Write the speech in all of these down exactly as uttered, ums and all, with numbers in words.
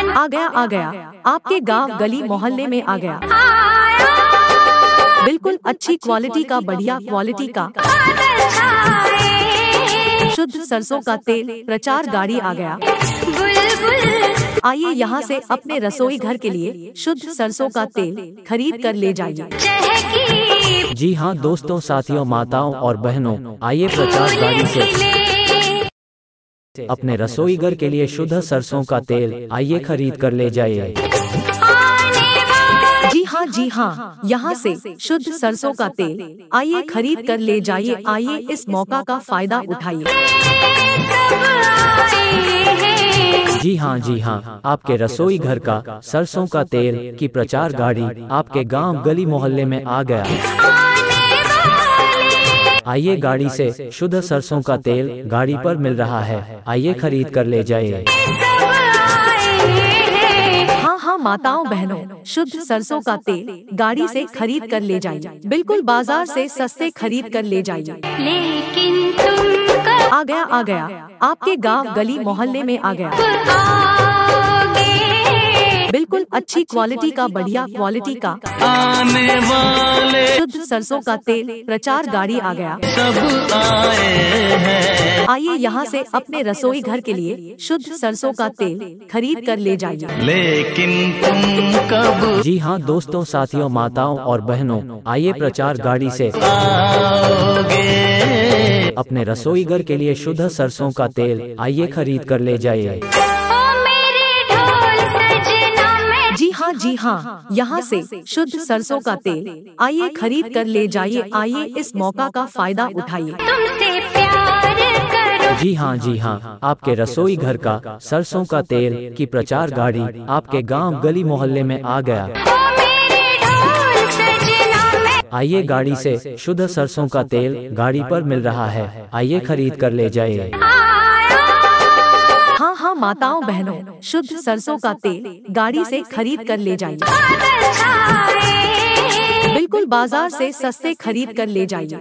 आ गया आ गया आपके गांव गली मोहल्ले में आ गया। बिल्कुल अच्छी क्वालिटी का, बढ़िया क्वालिटी का शुद्ध सरसों का तेल प्रचार गाड़ी आ गया। आइए यहाँ से अपने रसोई घर के लिए शुद्ध सरसों का तेल खरीद कर ले जाइए। जी हाँ दोस्तों, साथियों, माताओं और बहनों, आइए प्रचार गाड़ी से अपने रसोई घर के लिए शुद्ध सरसों का तेल आइए खरीद कर ले जाइए। जी हाँ जी हाँ यहाँ से शुद्ध सरसों का तेल आइए खरीद कर ले जाइए। आइए इस मौका का फायदा उठाइए। जी हाँ जी हाँ आपके रसोई घर का सरसों का तेल की प्रचार गाड़ी आपके गांव गली मोहल्ले में आ गया। आइए गाड़ी से शुद्ध सरसों का तेल गाड़ी पर मिल रहा है, आइए खरीद कर ले जाइए। हाँ हाँ माताओं बहनों, शुद्ध सरसों का तेल गाड़ी से खरीद कर ले जाइए। बिल्कुल बाजार से सस्ते खरीद कर ले जाइए। लेकिन तुम आ गया आ गया आपके गांव गली मोहल्ले में आ गया। बिल्कुल अच्छी क्वालिटी का, बढ़िया क्वालिटी का आने वाले शुद्ध सरसों का तेल प्रचार गाड़ी आ गया। सब आए हैं। आइए यहाँ से अपने रसोई घर के लिए शुद्ध सरसों का तेल खरीद कर ले जाइए। लेकिन तुम कब जी हाँ दोस्तों, साथियों, माताओं और बहनों, आइए प्रचार गाड़ी से आओगे? अपने रसोई घर के लिए शुद्ध सरसों का तेल आइए खरीद कर ले जाइए। जी हाँ जी हाँ यहाँ से शुद्ध सरसों का तेल आइए खरीद कर ले जाइए। आइए इस मौका का फायदा उठाइए। तुमसे प्यार करो। जी हाँ जी हाँ आपके रसोई घर का सरसों का तेल की प्रचार गाड़ी आपके गांव गली मोहल्ले में आ गया। आइए गाड़ी से शुद्ध सरसों का तेल गाड़ी पर मिल रहा है, आइए खरीद कर ले जाइए। हाँ हाँ माताओं बहनों, शुद्ध सरसों का तेल गाड़ी से खरीद कर ले जाइए। बिल्कुल बाजार से सस्ते खरीद कर ले जाइए।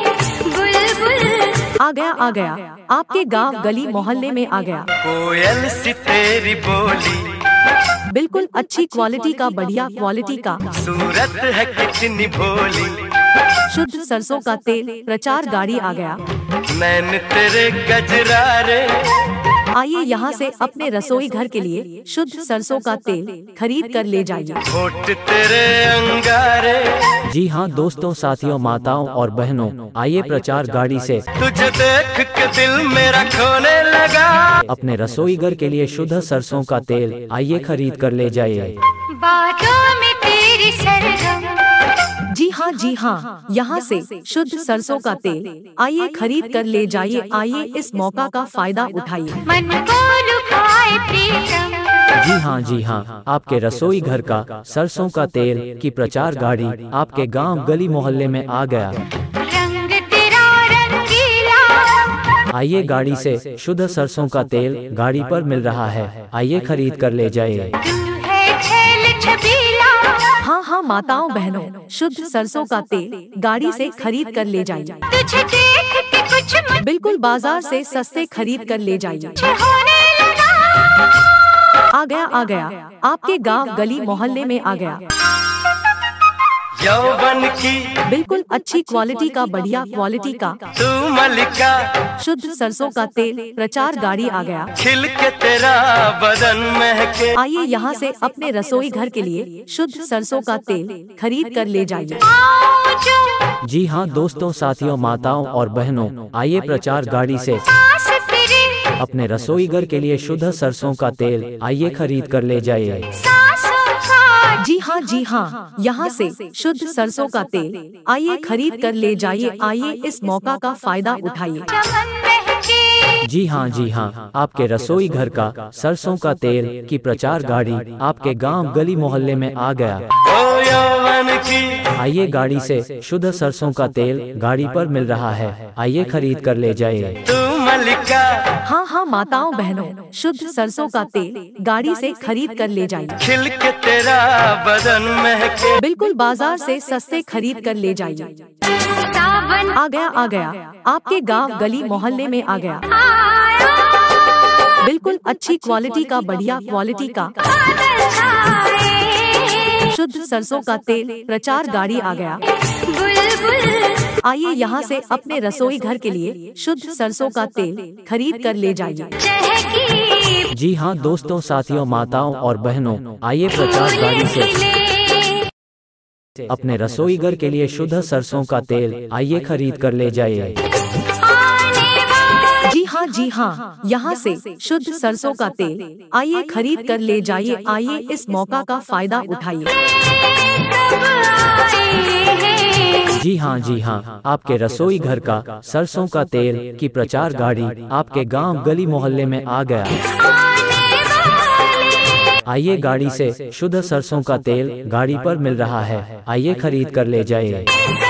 आ गया आ गया आपके गांव गली मोहल्ले में आ गया। कोयल सी तेरी बोली, बिल्कुल अच्छी क्वालिटी का, बढ़िया क्वालिटी का सूरत है कितनी भोली। शुद्ध सरसों का तेल प्रचार गाड़ी आ गया। मैंने तेरे गजरारे, आइए यहाँ से अपने रसोई घर के लिए शुद्ध सरसों का तेल खरीद कर ले जाइए। होठ तेरे अंगारे। जी हाँ दोस्तों, साथियों, माताओं और बहनों, आइए प्रचार गाड़ी से तुझे देख के दिल मेरा खोने लगा। अपने रसोई घर के लिए शुद्ध सरसों का तेल आइए खरीद कर ले जाइए। बातों में तेरी सरगम। जी हाँ जी हाँ यहाँ से शुद्ध सरसों का तेल आइए खरीद कर ले जाइए। आइए इस मौका का फायदा उठाइए। मन को लुभाए प्रीतम। जी हाँ जी हाँ आपके रसोई घर का सरसों का तेल की प्रचार गाड़ी आपके गांव गली मोहल्ले में आ गया। रंग तेरा रंगीला। आइए गाड़ी से शुद्ध सरसों का तेल गाड़ी पर मिल रहा है, आइए खरीद कर ले जाइए। तू है छेल छबीला। हाँ हाँ माताओं बहनों, शुद्ध सरसों का तेल गाड़ी से खरीद कर ले जाइए। तुझे देख के कुछ मुझे बिल्कुल बाजार से सस्ते खरीद कर ले जाइए। होने लगा। आ गया आ गया आपके गांव गली मोहल्ले में आ गया। यौवन की बिल्कुल अच्छी क्वालिटी का, बढ़िया क्वालिटी का तू मलिका, शुद्ध सरसों का तेल प्रचार गाड़ी आ गया। खिल के तेरा बदन महके। आइए यहाँ से अपने रसोई घर के लिए शुद्ध सरसों का तेल खरीद कर ले जाइए। आओ जो जी हाँ दोस्तों, साथियों, माताओं और बहनों, आइए प्रचार गाड़ी से सांस तेरी अपने रसोई घर के लिए शुद्ध सरसों का तेल आइए खरीद कर ले जाइए। सांसों का। जी हाँ जी हाँ यहाँ से शुद्ध सरसों का तेल आइए खरीद कर ले जाइए। आइए इस मौका का फायदा उठाइए। चमन महके। जी हाँ जी हाँ आपके रसोई घर का सरसों का तेल की प्रचार गाड़ी आपके गांव गली मोहल्ले में आ गया। ओ यौवन की आइए गाड़ी से शुद्ध सरसों का तेल गाड़ी पर मिल रहा है, आइए खरीद कर ले जाइए। तू मलिका, हाँ हाँ माताओं बहनों, शुद्ध सरसों का तेल गाड़ी से खरीद कर ले जाइए। खिल के तेरा बदन महके। बिल्कुल बाजार से सस्ते खरीद कर ले जाइए। सावन आ गया आ गया आपके गांव गली मोहल्ले में आ गया। आया। बिल्कुल अच्छी क्वालिटी का, बढ़िया क्वालिटी का बादल छाए। शुद्ध सरसों का तेल प्रचार गाड़ी आ गया। बुलबुल आइए यहाँ से अपने रसोई घर के लिए शुद्ध सरसों का तेल खरीद कर ले जाइए। चहकी जी हाँ दोस्तों, साथियों, माताओं और बहनों, आइए प्रचार गाड़ी से अपने रसोई घर के लिए शुद्ध सरसों का तेल आइए खरीद कर ले जाइए। जी हाँ जी हाँ, यहाँ से शुद्ध सरसों का तेल आइए खरीद कर ले जाइए। आइए इस मौका का फायदा उठाइए। जी हाँ जी हाँ, आपके रसोई घर का सरसों का तेल की प्रचार गाड़ी आपके गांव गली मोहल्ले में आ गया। आइए गाड़ी से शुद्ध सरसों का तेल गाड़ी पर मिल रहा है, आइए खरीद कर ले जाइए।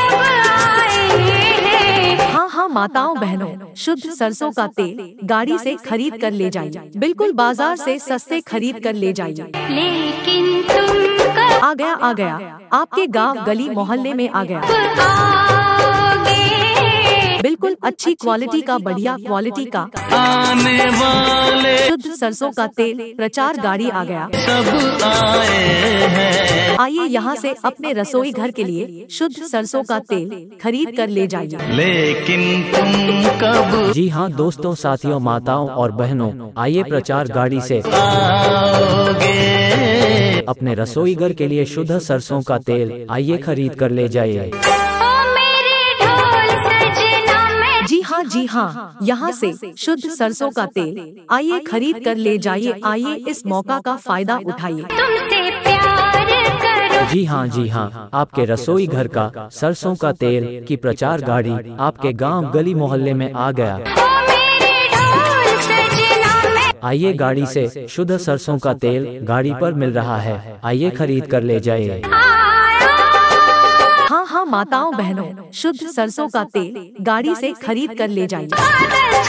हाँ हाँ माताओं बहनों, शुद्ध सरसों का तेल गाड़ी से खरीद कर ले जाइए। बिल्कुल बाजार से सस्ते खरीद कर ले जाइए। लेकिन तुम कब आ गया आ गया, आपके गांव गली मोहल्ले में आ गया। आओगे? बिल्कुल अच्छी क्वालिटी का, बढ़िया क्वालिटी का आने वाले शुद्ध सरसों का तेल प्रचार गाड़ी आ गया। सब आए हैं। आइए यहाँ से अपने रसोई घर के लिए शुद्ध सरसों का तेल खरीद कर ले जाइए। लेकिन तुम कब जी हाँ दोस्तों, साथियों, माताओं और बहनों, आइए प्रचार गाड़ी से आओगे? अपने रसोई घर के लिए शुद्ध सरसों का तेल आइए खरीद कर ले जाइए। ओ मेरे ढोल सजना मैं जी हाँ जी हाँ, यहाँ से शुद्ध सरसों का तेल आइए खरीद कर ले जाइए। आइए इस मौका का फायदा उठाइए। तुमसे प्यार करूं। जी हाँ जी हाँ, आपके रसोई घर का सरसों का तेल की प्रचार गाड़ी आपके गांव गली मोहल्ले में आ गया। ओ मेरे ढोल सजना मैं आइए गाड़ी से शुद्ध सरसों का तेल गाड़ी पर मिल रहा है, आइए खरीद कर ले जाइए। आया। हाँ हाँ माताओं बहनों, शुद्ध सरसों का तेल गाड़ी से खरीद कर ले जाइए। बादल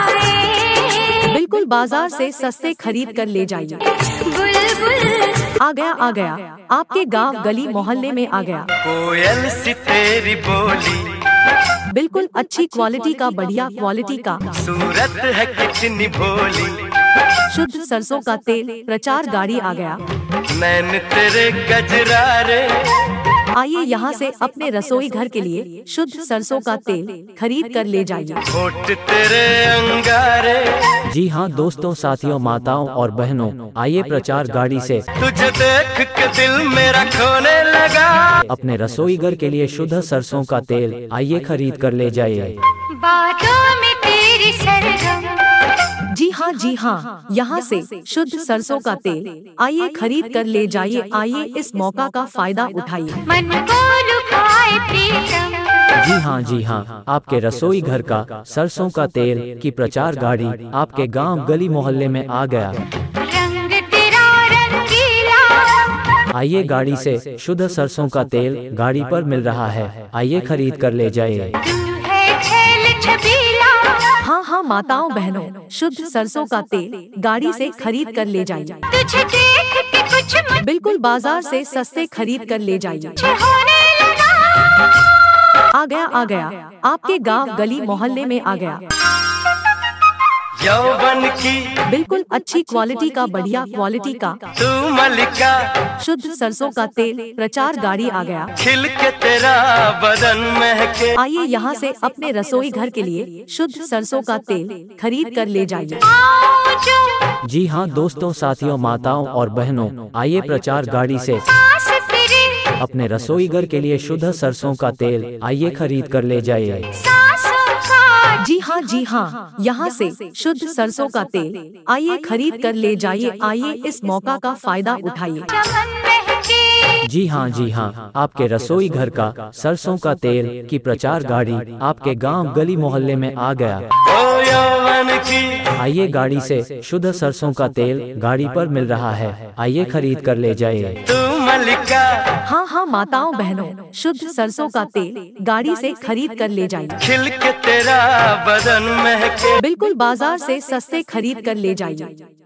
छाए। बिल्कुल बाजार से सस्ते खरीद कर ले जाइए। बुलबुल आ गया आ गया, आपके गांव गली मोहल्ले में आ गया। कोयल सी तेरी बोली, बिल्कुल अच्छी क्वालिटी का, बढ़िया क्वालिटी का सूरत है कितनी भोली। शुद्ध सरसों का तेल प्रचार गाड़ी आ गया। नैन तेरे गजरारे, आइए यहाँ से अपने रसोई घर के लिए शुद्ध सरसों का तेल खरीद कर ले जाइए। होठ तेरे अंगारे। जी हाँ दोस्तों, साथियों, माताओं और बहनों, आइए प्रचार गाड़ी से तुझे देख के दिल मेरा खोने लगा। अपने रसोई घर के लिए शुद्ध सरसों का तेल आइए खरीद कर ले जाइए। बातों में तेरी सरगम। जी हाँ जी हाँ, यहाँ से शुद्ध सरसों का तेल आइए खरीद कर ले जाइए। आइए इस मौका का फायदा उठाइए। मन को लुभाए प्रीतम। जी हाँ जी हाँ, आपके रसोई घर का सरसों का तेल की प्रचार गाड़ी आपके गांव गली मोहल्ले में आ गया। रंग तेरा रंगीला। आइए गाड़ी से शुद्ध सरसों का तेल गाड़ी पर मिल रहा है, आइए खरीद कर ले जाइए। तू है छेल छबीला। हाँ हाँ माताओं बहनों, शुद्ध सरसों का तेल गाड़ी से खरीद कर ले जाइए। तुझे देख के कुछ मुझे बिल्कुल बाजार से सस्ते खरीद कर ले जाइए। होने लगा। आ गया आ गया, आपके गांव गली मोहल्ले में आ गया। यौवन की बिल्कुल अच्छी क्वालिटी का, बढ़िया क्वालिटी का तू मलिका, शुद्ध सरसों का तेल प्रचार गाड़ी आ गया। खिल के तेरा बदन महके। आइए यहाँ से अपने रसोई घर के लिए शुद्ध सरसों का तेल खरीद कर ले जाइए। आओ जो जी हाँ दोस्तों, साथियों, माताओं और बहनों, आइए प्रचार गाड़ी से सांस तेरी अपने रसोई घर के लिए शुद्ध सरसों का तेल आइए खरीद कर ले जाइए। सांसों का जी हाँ जी हाँ, यहाँ से शुद्ध सरसों का तेल आइए खरीद कर ले जाइए। आइए इस मौका का फायदा उठाइए। चमन महके। जी हाँ जी हाँ, आपके रसोई घर का सरसों का तेल की प्रचार गाड़ी आपके गांव गली मोहल्ले में आ गया। ओ यौवन की आइए गाड़ी से शुद्ध सरसों का तेल गाड़ी पर मिल रहा है, आइए खरीद कर ले जाइए। तू मलिका, हाँ हाँ माताओं बहनों, शुद्ध सरसों का तेल गाड़ी से खरीद कर ले जाइए। खिल के तेरा बदन महके। बिल्कुल बाजार से सस्ते खरीद कर ले जाइए।